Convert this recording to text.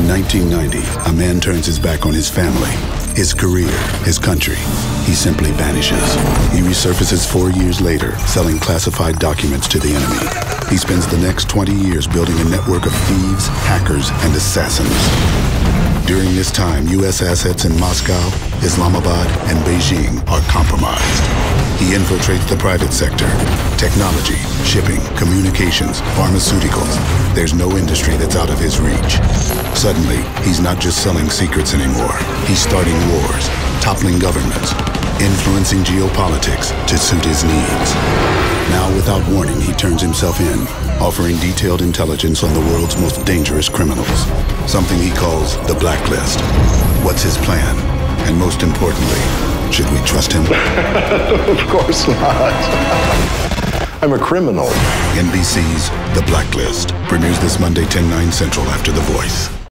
In 1990, a man turns his back on his family, his career, his country. He simply vanishes. He resurfaces 4 years later, selling classified documents to the enemy. He spends the next 20 years building a network of thieves, hackers, and assassins. During this time, U.S. assets in Moscow, Islamabad, and Beijing are compromised. He infiltrates the private sector. Technology, shipping, communications, pharmaceuticals. There's no industry that's out of his reach. Suddenly, he's not just selling secrets anymore. He's starting wars, toppling governments, influencing geopolitics to suit his needs. Now, without warning, he turns himself in, offering detailed intelligence on the world's most dangerous criminals. Something he calls the Blacklist. What's his plan? And most importantly, should we trust him? Of course not. I'm a criminal. NBC's The Blacklist premieres this Monday, 10/9 Central after The Voice.